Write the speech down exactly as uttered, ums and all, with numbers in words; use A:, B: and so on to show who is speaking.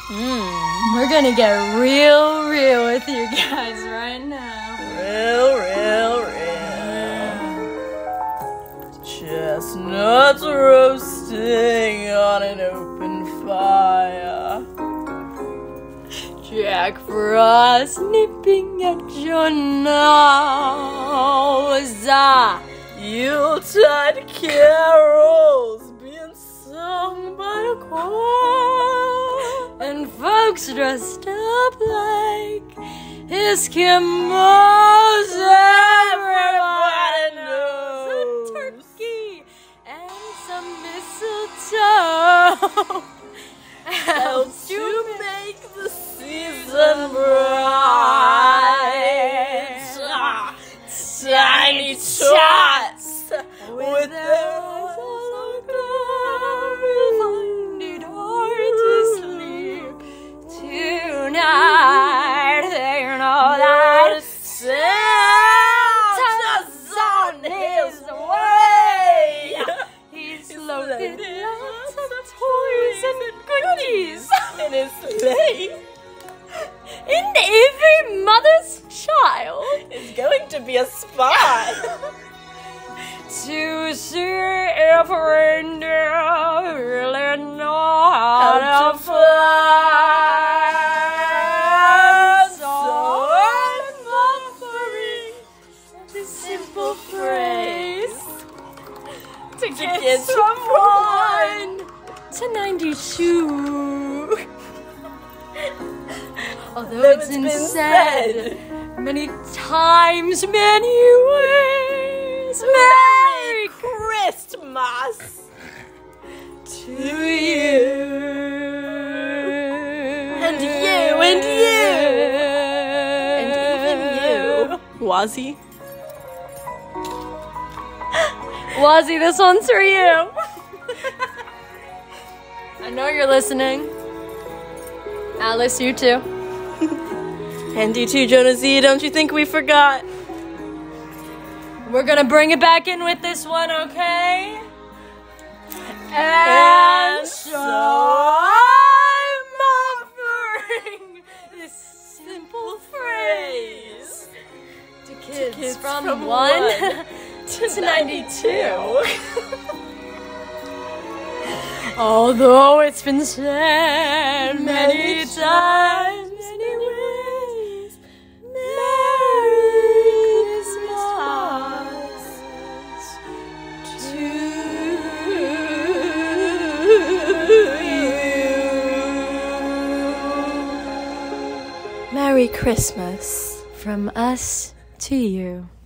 A: Mm. We're gonna get real, real with you guys right now.
B: Real, real, real. Chestnuts roasting on an open fire.
A: Jack Frost nipping at your nose. Ah.
B: Yuletide carols being sung by a choir,
A: and folks dressed up like Eskimos. Everybody knows a turkey and some mistletoe helps to make the season bright.
B: Tiny tots with their eyes all
A: find it hard to sleep tonight. They know that Santa's on his way. He's loaded lots of toys and goodies
B: in his sleigh.
A: And every mother's child
B: is going to be a spy
A: to see if reindeer really know how, how to fly. So I'm offering this simple phrase to get, get from one to ninety-two. Although it's, it's been said, said many times, many ways, Merry
B: Christmas
A: to you,
B: and you, and you, and even you, Wazzy.
A: Wazzy, this one's for you. I know you're listening. Alice, you too.
B: And you too, Jonah Z, don't you think we forgot?
A: We're gonna bring it back in with this one, okay?
B: And, and so
A: I'm offering this simple phrase to kids,
B: to kids
A: from,
B: from
A: one,
B: one
A: to, to ninety-two. Although it's been said many, many times, many ways, Merry Christmas to you. Merry Christmas from us to you.